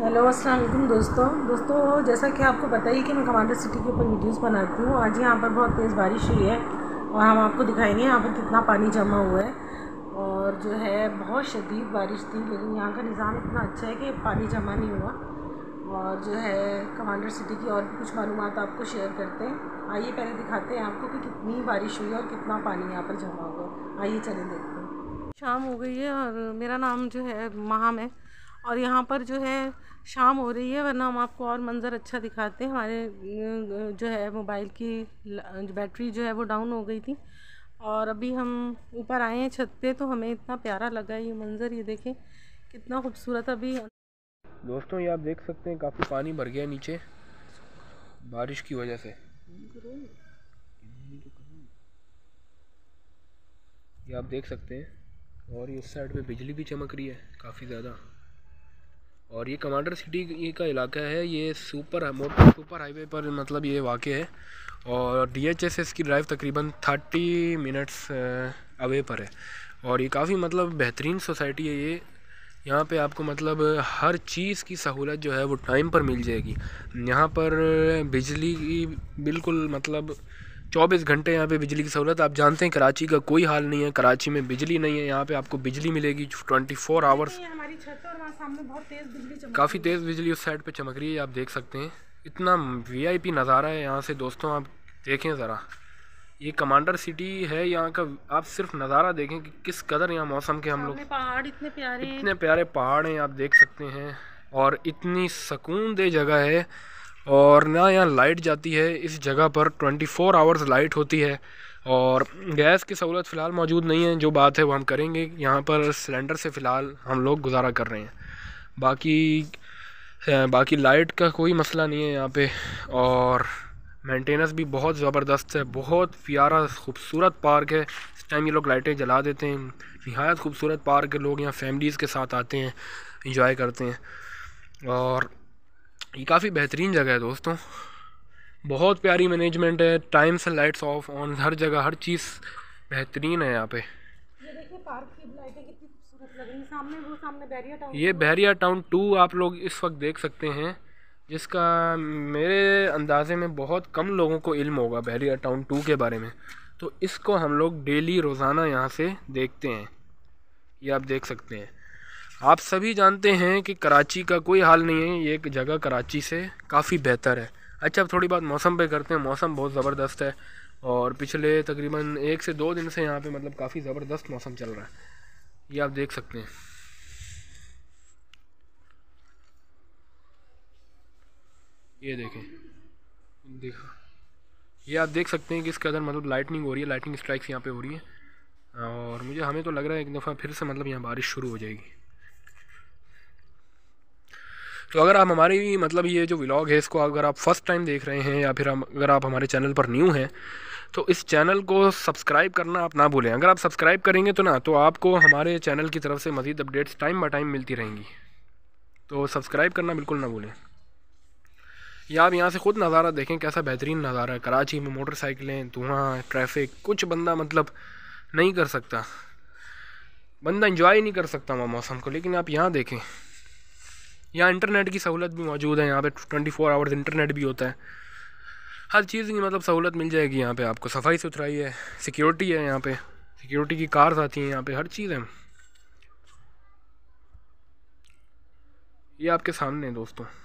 Hello अस्सलाम वालेकुम दोस्तों जैसा कि आपको पता ही कि मैं कमांडर सिटी के ऊपर वीडियोस बनाती हूँ। आज यहाँ पर बहुत तेज़ बारिश हुई है और हम आपको दिखाएंगे यहाँ पर कितना पानी जमा हुआ है। और जो है बहुत शदीद बारिश थी, लेकिन यहाँ का निज़ाम इतना अच्छा है कि पानी जमा नहीं हुआ। और जो है कमांडर सिटी की और भी कुछ मालूमात आपको शेयर करते हैं। आइए पहले दिखाते हैं आपको कि कितनी बारिश हुई है और कितना पानी यहाँ पर जमा हुआ है। आइए चलें देखते हैं। शाम हो गई है और मेरा नाम जो है महाम है और यहाँ पर जो है शाम हो रही है, वरना हम आपको और मंज़र अच्छा दिखाते हैं। हमारे जो है मोबाइल की बैटरी जो है वो डाउन हो गई थी और अभी हम ऊपर आए हैं छत पे, तो हमें इतना प्यारा लगा ये मंज़र। ये देखें कितना खूबसूरत। अभी दोस्तों ये आप देख सकते हैं काफ़ी पानी भर गया नीचे बारिश की वजह से। ये आप देख सकते हैं और ये उस साइड पे बिजली भी चमक रही है काफ़ी ज़्यादा। और ये कमांडर सिटी का इलाका है, ये सुपर हाईवे पर मतलब ये वाक़ है। और DHSS की ड्राइव तकरीबन 30 मिनट्स अवे पर है। और ये काफ़ी मतलब बेहतरीन सोसाइटी है ये। यहाँ पे आपको मतलब हर चीज़ की सहूलत जो है वो टाइम पर मिल जाएगी। यहाँ पर बिजली की बिल्कुल मतलब 24 घंटे यहाँ पे बिजली की सहूलत। आप जानते हैं कराची का कोई हाल नहीं है, कराची में बिजली नहीं है। यहाँ पे आपको बिजली मिलेगी 24 आवर्स। हमारी छत है और वहाँ सामने बहुत तेज़ बिजली चमक काफ़ी तेज़ बिजली उस साइड पे चमक रही है, आप देख सकते हैं। इतना VIP नज़ारा है यहाँ से दोस्तों, आप देखें ज़रा। ये कमांडर सिटी है यहाँ का, आप सिर्फ नज़ारा देखें कि किस कदर यहाँ मौसम के हम लोग पहाड़ इतने प्यारे पहाड़ हैं, आप देख सकते हैं। और इतनी सुकून दे जगह है। और ना यहाँ लाइट जाती है, इस जगह पर 24 आवर्स लाइट होती है। और गैस की सहूलत फ़िलहाल मौजूद नहीं है, जो बात है वो हम करेंगे। यहाँ पर सिलेंडर से फ़िलहाल हम लोग गुजारा कर रहे हैं। बाकी लाइट का कोई मसला नहीं है यहाँ पे। और मेंटेनेंस भी बहुत ज़बरदस्त है, बहुत प्यारा खूबसूरत पार्क है। इस टाइम ये लोग लाइटें जला देते हैं। निहायत खूबसूरत पार्क है, लोग यहाँ फैमिलीज़ के साथ आते हैं, इंजॉय करते हैं। और ये काफ़ी बेहतरीन जगह है दोस्तों, बहुत प्यारी मैनेजमेंट है। टाइम से लाइट्स ऑफ ऑन, हर जगह हर चीज़ बेहतरीन है यहाँ पे। ये देखिए पार्क की लाइटें कितनी खूबसूरत लग रही है। सामने बहरिया टाउन, ये बहरिया टाउन 2 आप लोग इस वक्त देख सकते हैं, जिसका मेरे अंदाज़े में बहुत कम लोगों को इल्म होगा बहरिया टाउन 2 के बारे में। तो इसको हम लोग डेली रोज़ाना यहाँ से देखते हैं। ये आप देख सकते हैं। आप सभी जानते हैं कि कराची का कोई हाल नहीं है, ये एक जगह कराची से काफ़ी बेहतर है। अच्छा, अब थोड़ी बात मौसम पे करते हैं। मौसम बहुत ज़बरदस्त है और पिछले तकरीबन 1 से 2 दिन से यहाँ पे मतलब काफ़ी ज़बरदस्त मौसम चल रहा है। ये आप देख सकते हैं। ये देखें, देखो, ये आप देख सकते हैं कि इस कदर मतलब लाइटनिंग हो रही है, लाइटनिंग स्ट्राइक्स यहाँ पे हो रही है। और हमें तो लग रहा है एक दफ़ा फिर से मतलब यहाँ बारिश शुरू हो जाएगी। तो अगर आप हमारी मतलब ये जो व्लॉग है इसको अगर आप फर्स्ट टाइम देख रहे हैं या फिर अगर आप हमारे चैनल पर न्यू हैं, तो इस चैनल को सब्सक्राइब करना आप ना भूलें। अगर आप सब्सक्राइब करेंगे तो आपको हमारे चैनल की तरफ से मज़ीद अपडेट्स टाइम बाय टाइम मिलती रहेंगी। तो सब्सक्राइब करना बिल्कुल ना भूलें। या आप यहाँ से ख़ुद नज़ारा देखें, कैसा बेहतरीन नज़ारा है। कराची में मोटरसाइकिलें, धुआं, ट्रैफिक, कुछ बंदा मतलब नहीं कर सकता, बंदा इंजॉय नहीं कर सकता वहाँ मौसम को। लेकिन आप यहाँ देखें, यहाँ इंटरनेट की सहूलत भी मौजूद है। यहाँ पे 24 आवर्स इंटरनेट भी होता है। हर चीज़ की मतलब सहूलत मिल जाएगी यहाँ पे आपको। सफाई सुथराई है, सिक्योरिटी है, यहाँ पे सिक्योरिटी की कार्स आती हैं यहाँ पे, हर चीज़ है। ये आपके सामने है दोस्तों।